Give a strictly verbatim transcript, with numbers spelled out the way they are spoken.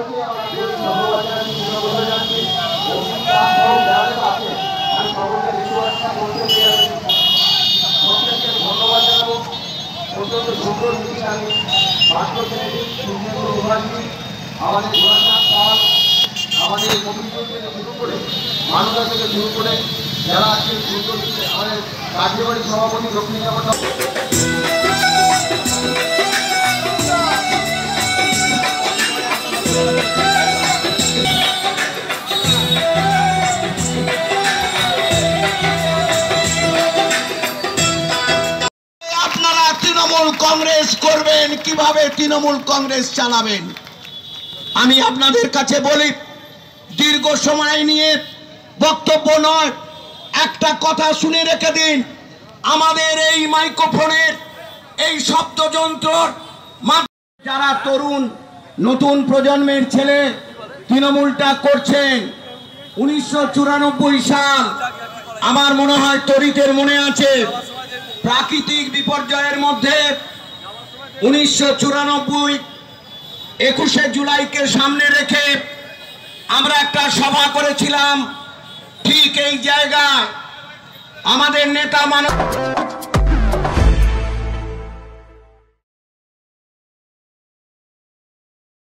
মানুষের থেকে শুরু করে যারা আজকে আমাদের কার্যকরী সভাপতি দক্ষিণ আপনারা তৃণমূল কংগ্রেস করবেন, কিভাবে তৃণমূল কংগ্রেস চালাবেন আমি আপনাদের কাছে বলি। দীর্ঘ সময় নিয়ে বক্তব্য নয়, একটা কথা শুনে রেখে দিন। আমাদের এই মাইক্রোফোনের এই শব্দযন্ত্রর যারা তরুণ নতুন প্রজন্মের ছেলে তৃণমূলটা করছেন, উনিশশো চুরানব্বই সাল আমার মনে হয় তরিতের মনে আছে, প্রাকৃতিক বিপর্যয়ের মধ্যে উনিশশো চুরানব্বই একুশে জুলাইকে সামনে রেখে আমরা একটা সভা করেছিলাম ঠিক এই জায়গায়। আমাদের নেতা মানব